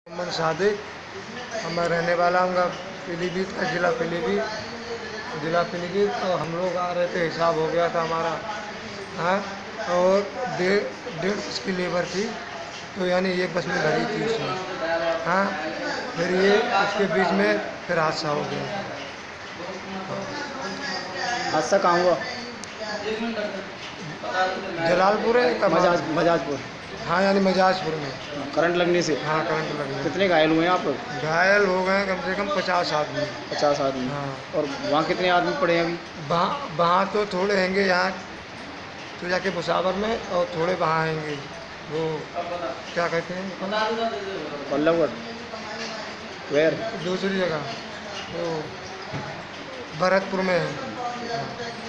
मोहम्मद सादिक। मैं रहने वाला हूँ पीलीभीत का, जिला पीलीभीत। और हम लोग आ रहे थे, हिसाब हो गया था हमारा, हाँ। और डेढ़ बस की लेबर थी, तो यानी एक बस में भरी थी उसमें, हाँ। फिर ये उसके बीच में फिर हादसा हो गया। हादसा कहाँ हुआ? जलालपुर है का मजाजपुर। हाँ, यानी मजाजपुर में। करंट लगने से? हाँ, करंट लगने से। कितने घायल हुए हैं आप लोग? घायल हो गए कम से कम 50 आदमी। 50 आदमी? हाँ। और वहाँ कितने आदमी पड़े हैं अभी? वहाँ तो थोड़े हैंगे, यहाँ तो जाके भुसावर में, और थोड़े वहाँ आएंगे, वो क्या कहते हैं, बल्लभगढ़? वेयर? दूसरी जगह, वो भरतपुर में है।